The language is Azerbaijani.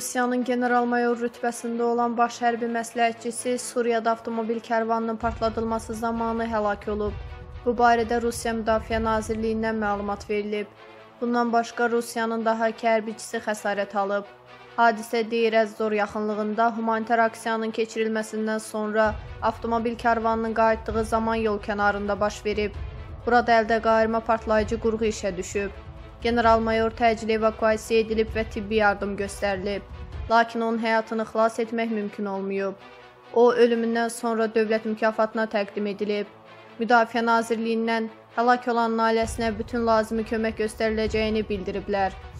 Rusiyanın general-mayor rütbəsində olan baş hərbi məsləhətçisi Suriyada avtomobil kərvanının partladılması zamanı həlak olub. Bu barədə Rusiya Müdafiə Nazirliyindən məlumat verilib. Bundan başqa Rusiyanın daha iki hərbiçisi xəsarət alıb. Hadisə Deyir-əz-Zor yaxınlığında humanitar aksiyanın keçirilməsindən sonra avtomobil kərvanının qayıtdığı zaman yol kənarında baş verib. Burada əldə qayırma partlayıcı qurğu işə düşüb. General-mayor təcili evakuasiya edilib və tibbi yardım göstərilib. Lakin onun həyatını xilas etmək mümkün olmayıb. O, ölümündən sonra dövlət mükafatına təqdim edilib. Müdafiə Nazirliyindən həlak olanın ailəsinə bütün lazımi kömək göstəriləcəyini bildiriblər.